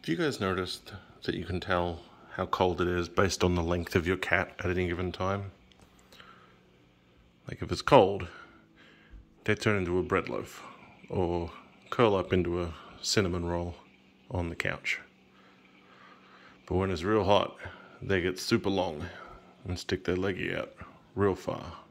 Have you guys noticed that you can tell how cold it is based on the length of your cat at any given time? Like if it's cold, they turn into a bread loaf or curl up into a cinnamon roll on the couch. But when it's real hot, they get super long and stick their leggy out real far.